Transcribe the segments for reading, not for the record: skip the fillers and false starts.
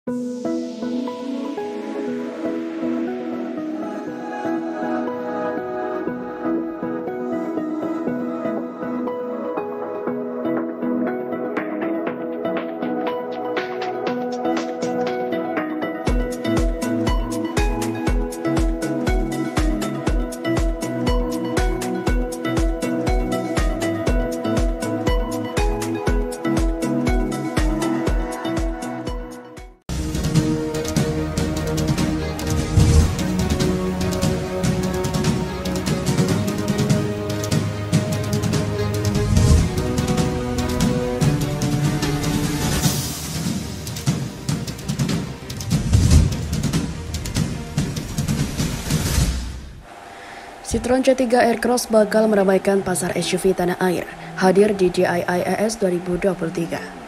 Citroen C3 Aircross bakal meramaikan pasar SUV tanah air, hadir di GIIAS 2023.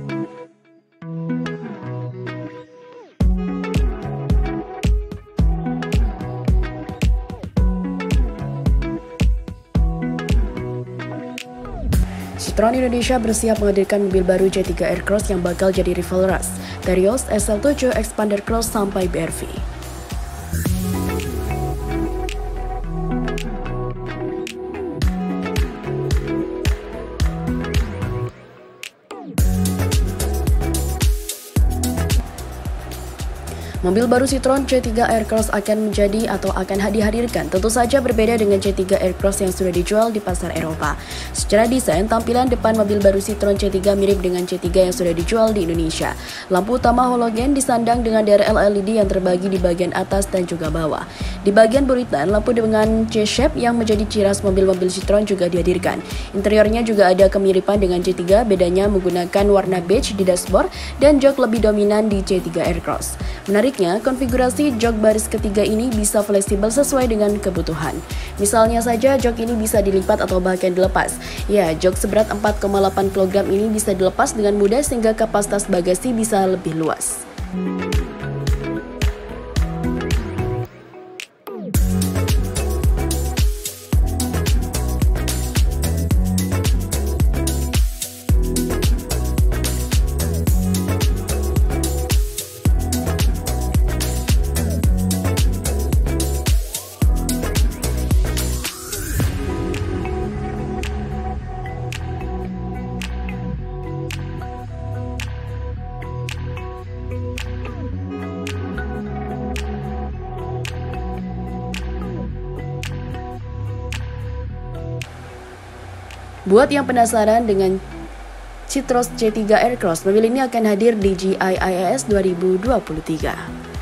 Citroen Indonesia bersiap menghadirkan mobil baru C3 Aircross yang bakal jadi rival ras, Terios, SL7, Expander Cross, sampai BRV. Mobil baru Citroen C3 Aircross akan menjadi atau akan dihadirkan tentu saja berbeda dengan C3 Aircross yang sudah dijual di pasar Eropa. Secara desain, tampilan depan mobil baru Citroen C3 mirip dengan C3 yang sudah dijual di Indonesia. Lampu utama halogen disandang dengan DRL LED yang terbagi di bagian atas dan juga bawah. Di bagian buritan, lampu dengan C-shape yang menjadi ciri khas mobil-mobil Citroen juga dihadirkan. Interiornya juga ada kemiripan dengan C3, bedanya menggunakan warna beige di dashboard dan jok lebih dominan di C3 Aircross. Menariknya, konfigurasi jok baris ketiga ini bisa fleksibel sesuai dengan kebutuhan. Misalnya saja jok ini bisa dilipat atau bahkan dilepas. Ya, jok seberat 4,8 kg ini bisa dilepas dengan mudah sehingga kapasitas bagasi bisa lebih luas. Buat yang penasaran dengan Citroen C3 Aircross, mobil ini akan hadir di GIIAS 2023.